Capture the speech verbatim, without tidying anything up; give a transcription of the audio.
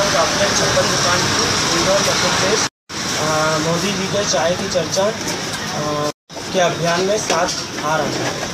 क्रमांक आपने छप्पन दुकान की, इंदौर मध्य प्रदेश। मोदी जी के चाय की चर्चा के अभियान में साथ आ रहा है।